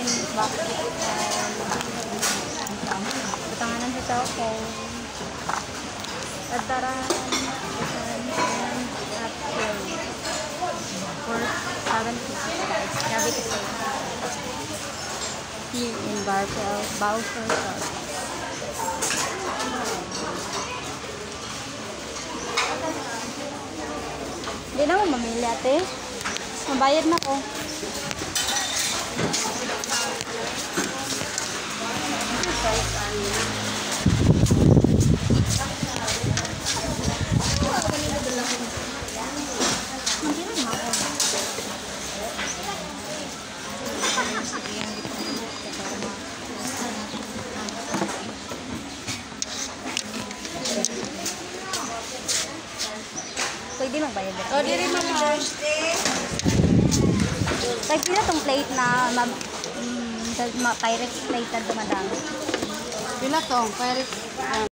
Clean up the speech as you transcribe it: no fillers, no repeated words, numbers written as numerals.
bakit patanganan sa cellphone Tataran at for 750 guys. Grabe kasi here in Balfour Park. Hindi na mo mamili ate. Mabayad na ko. Pwede magbayad dito. O, diri mo Thursday. Like, sila tong plate na Pyrex plated na madami. Pila tong? Pyrex.